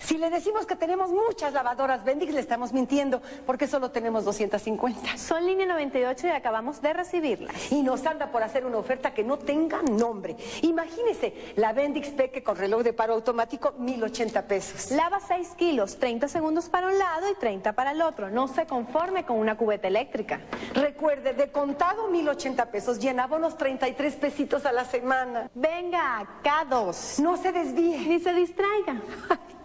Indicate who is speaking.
Speaker 1: Si le decimos que tenemos muchas lavadoras Bendix, le estamos mintiendo, porque solo tenemos 250.
Speaker 2: Son línea 98 y acabamos de recibirlas.
Speaker 1: Y nos anda por hacer una oferta que no tenga nombre. Imagínese, la Bendix Peque con reloj de paro automático, 1,080 pesos.
Speaker 2: Lava 6 kilos, 30 segundos para un lado y 30 para el otro. No se conforme con una cubeta eléctrica.
Speaker 1: Recuerde, de contado 1,080 pesos, y en abonos 33 pesitos a la semana.
Speaker 2: Venga, K2.
Speaker 1: No se desvíe.
Speaker 2: Ni se distraiga.